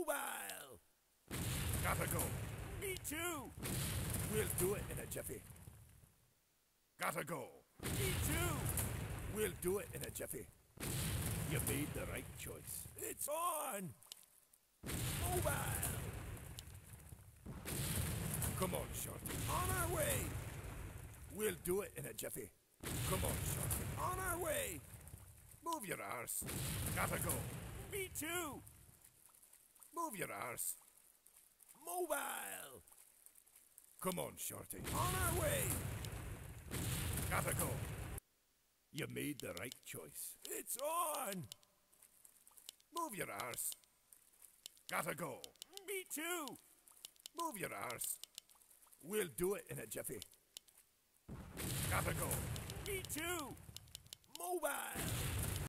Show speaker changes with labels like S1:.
S1: Mobile! Gotta go. Me too! We'll do it in a jiffy. Gotta go. Me too! We'll do it in a jiffy. You made the right choice. It's on! Mobile! Come on, Shorty. On our way! We'll do it in a jiffy. Come on, Shorty. On our way! Move your arse. Gotta go. Me too! Move your arse. Mobile! Come on, Shorty. On our way! Gotta go. You made the right choice. It's on! Move your arse. Gotta go. Me too! Move your arse. We'll do it in a jiffy. Gotta go. Me too!